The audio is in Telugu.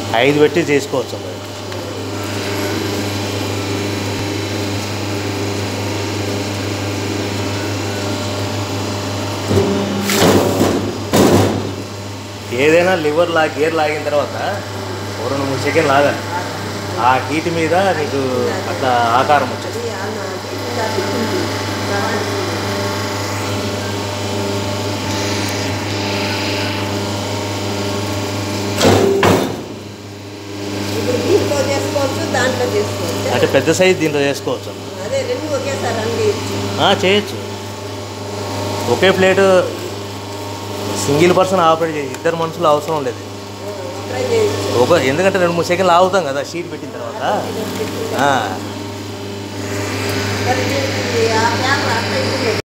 5 పెట్టి చేసుకోవచ్చు అమ్మ. ఏదైనా లివర్ గేర్ లాగిన తర్వాత 2-3 సెకండ్ లాగాలి. ఆ హీట్ మీద నీకు అట్లా ఆకారం వచ్చేది. అంటే పెద్ద సైజు దీంట్లో చేసుకోవచ్చు. చేయొచ్చు. ఒకే ప్లేటు సింగిల్ పర్సన్ ఆపరేట్ చేసి 2 మనుషులు అవసరం లేదు. ఎందుకంటే 2-3 సెకండ్లు ఆగుతాం కదా షీట్ పెట్టిన తర్వాత.